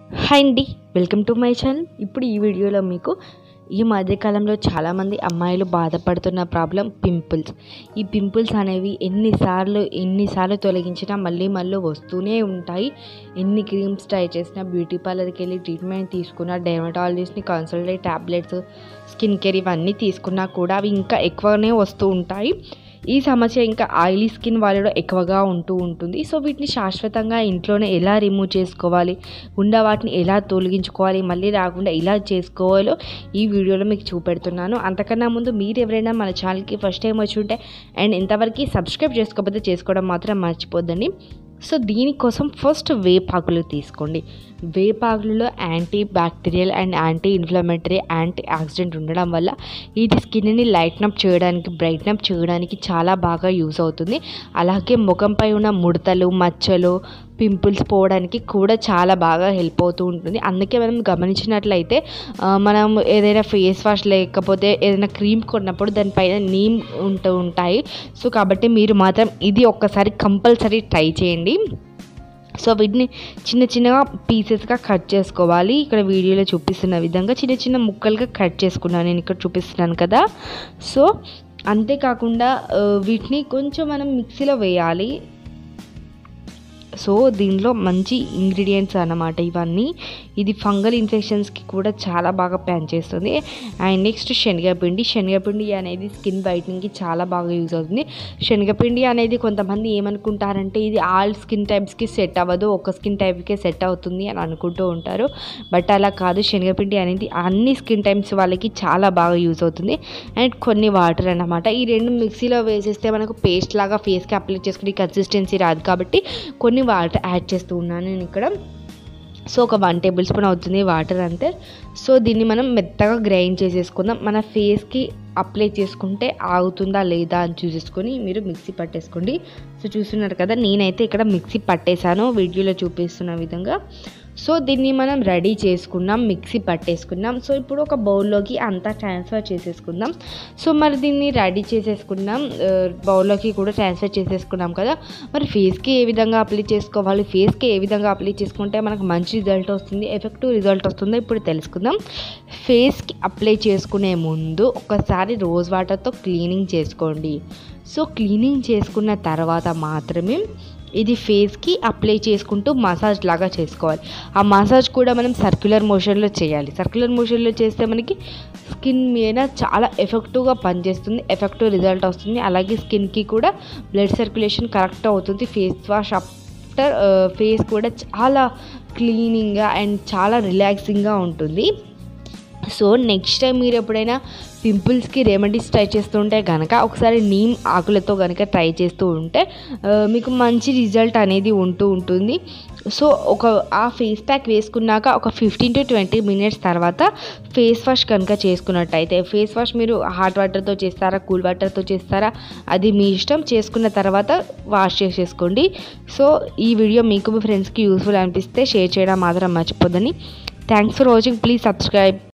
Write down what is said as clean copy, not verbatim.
Hi అండి, welcome to my channel. ఇప్పుడు ఈ వీడియోలో మీకు ఈ మధ్యకాలంలో చాలామంది అమ్మాయిలు బాధపడుతున్న ప్రాబ్లం పింపుల్స్. ఈ పింపుల్స్ అనేవి ఎన్నిసార్లు తొలగించినా మళ్ళీ వస్తూనే ఉంటాయి. ఎన్ని క్రీమ్స్ ట్రై చేసినా, బ్యూటీ పార్లర్కి వెళ్ళి ట్రీట్మెంట్ తీసుకున్నా, డెర్మటాలజిస్ట్ని కన్సల్ట్ అయ్యి ట్యాబ్లెట్స్, స్కిన్ కేర్ ఇవన్నీ తీసుకున్నా కూడా అవి ఇంకా ఎక్కువనే వస్తూ ఉంటాయి. ఈ సమస్య ఇంకా ఆయిలీ స్కిన్ వాళ్ళలో ఎక్కువగా ఉంటుంది. సో వీటిని శాశ్వతంగా ఇంట్లోనే ఎలా రిమూవ్ చేసుకోవాలి, వాటిని ఎలా తొలగించుకోవాలి, మళ్ళీ రాకుండా ఎలా చేసుకోవాలో ఈ వీడియోలో మీకు చూపెడుతున్నాను. అంతకన్నా ముందు మీరు ఎవరైనా మన ఛానల్కి ఫస్ట్ టైం వచ్చి ఉంటే అండ్ ఇంతవరకు సబ్స్క్రైబ్ చేసుకోకపోతే చేసుకోవడం మాత్రం మర్చిపోద్దండి. సో దీనికోసం ఫస్ట్ వేపాకులు తీసుకోండి. వేపాకులలో anti bacterial and anti inflammatory, anti oxidant ఉండడం వల్ల ఇది స్కిన్ని లైట్నప్ చేయడానికి, బ్రైట్నప్ చేయడానికి చాలా బాగా యూస్ అవుతుంది. అలాగే ముఖంపై ఉన్న ముడతలు, మచ్చలు, పింపుల్స్ పోవడానికి కూడా చాలా బాగా హెల్ప్ అవుతూ ఉంటుంది. అందుకే మనం గమనించినట్లయితే మనం ఏదైనా ఫేస్ వాష్ లేకపోతే ఏదైనా క్రీమ్ కొన్నప్పుడు దానిపైన నీమ్ ఉంటాయి. సో కాబట్టి మీరు మాత్రం ఇది ఒక్కసారి కంపల్సరీ ట్రై చేయండి. సో వీటిని చిన్నగా పీసెస్గా కట్ చేసుకోవాలి. ఇక్కడ వీడియోలో చూపిస్తున్న విధంగా చిన్న ముక్కలుగా కట్ చేసుకున్నాను నేను ఇక్కడ చూపిస్తున్నాను కదా. సో అంతేకాకుండా వీటిని కొంచెం మనం మిక్సీలో వేయాలి. సో దీనిలో మంచి ఇంగ్రీడియంట్స్ అన్నమాట ఇవన్నీ. ఇది ఫంగల్ ఇన్ఫెక్షన్స్కి కూడా చాలా బాగా పనిచేస్తుంది. అండ్ నెక్స్ట్ శనగపిండి అనేది స్కిన్ వైట్నింగ్కి చాలా బాగా యూజ్ అవుతుంది. శనగపిండి అనేది కొంతమంది ఏమనుకుంటారంటే ఇది ఆల్ స్కిన్ టైప్స్కి సెట్ అవ్వదు, ఒక స్కిన్ టైప్కే సెట్ అవుతుంది అని అనుకుంటూ ఉంటారు. బట్ అలా కాదు. శనగపిండి అనేది అన్ని స్కిన్ టైప్స్ వాళ్ళకి చాలా బాగా యూజ్ అవుతుంది. అండ్ కొన్ని వాటర్ అన్నమాట. ఈ రెండు మిక్సీలో వేసేస్తే మనకు పేస్ట్ లాగా ఫేస్కి అప్లై చేసుకునే కన్సిస్టెన్సీ రాదు కాబట్టి కొన్ని వాటర్ యాడ్ చేస్తూ ఉన్నాను నేను ఇక్కడ. సో ఒక 1 టేబుల్ స్పూన్ అవుతుంది వాటర్ అంతే. సో దీన్ని మనం మెత్తగా గ్రైండ్ చేసేసుకుందాం. మన ఫేస్కి అప్లై చేసుకుంటే ఆగుతుందా లేదా అని చూసేసుకొని మీరు మిక్సీ పట్టేసుకోండి. సో చూస్తున్నారు కదా, నేనైతే ఇక్కడ మిక్సీ పట్టేశాను వీడియోలో చూపిస్తున్న విధంగా. సో దీన్ని మనం రెడీ చేసుకున్నాం, మిక్సీ పట్టేసుకున్నాం. సో ఇప్పుడు ఒక బౌల్లోకి అంతా ట్రాన్స్ఫర్ చేసేసుకుందాం. సో మరి దీన్ని రెడీ చేసేసుకున్నాం, బౌల్లోకి కూడా ట్రాన్స్ఫర్ చేసేసుకున్నాం కదా. మరి ఫేస్కి ఏ విధంగా అప్లై చేసుకోవాలి, ఫేస్కి ఏ విధంగా అప్లై చేసుకుంటే మనకు మంచి రిజల్ట్ వస్తుంది, ఎఫెక్టివ్ రిజల్ట్ వస్తుందో ఇప్పుడు తెలుసుకుందాం. ఫేస్కి అప్లై చేసుకునే ముందు ఒకసారి రోజ్ వాటర్తో క్లీనింగ్ చేసుకోండి. సో క్లీనింగ్ చేసుకున్న తర్వాత మాత్రమే ఇది ఫేస్కి అప్లై చేసుకుంటూ మసాజ్ లాగా చేసుకోవాలి. ఆ మసాజ్ కూడా మనం సర్క్యులర్ మోషన్లో చేయాలి. సర్క్యులర్ మోషన్లో చేస్తే మనకి స్కిన్ మీద చాలా ఎఫెక్టివ్గా పనిచేస్తుంది, ఎఫెక్టివ్ రిజల్ట్ వస్తుంది. అలాగే స్కిన్కి కూడా బ్లడ్ సర్క్యులేషన్ కరెక్ట్ అవుతుంది. ఫేస్ వాష్ ఆఫ్టర్ ఫేస్ కూడా చాలా క్లీనింగ్గా అండ్ చాలా రిలాక్సింగ్గా ఉంటుంది. సో నెక్స్ట్ టైం మీరు ఎప్పుడైనా పింపుల్స్కి రెమెడీస్ ట్రై చేస్తుంటే కనుక ఒకసారి నీమ్ ఆకులతో కనుక ట్రై చేస్తూ ఉంటే మీకు మంచి రిజల్ట్ అనేది ఉంటుంది. సో ఆ ఫేస్ ప్యాక్ వేసుకున్నాక ఒక 15 to 20 minutes తర్వాత ఫేస్ వాష్ కనుక చేసుకున్నట్టయితే, ఫేస్ వాష్ మీరు హాట్ వాటర్తో చేస్తారా, కూల్ వాటర్తో చేస్తారా, అది మీ ఇష్టం. చేసుకున్న తర్వాత వాష్ చేసేసుకోండి. సో ఈ వీడియో మీకు మీ ఫ్రెండ్స్కి యూస్ఫుల్ అనిపిస్తే షేర్ చేయడం మాత్రం మర్చిపోద్దని. Thanks for watching. Please subscribe.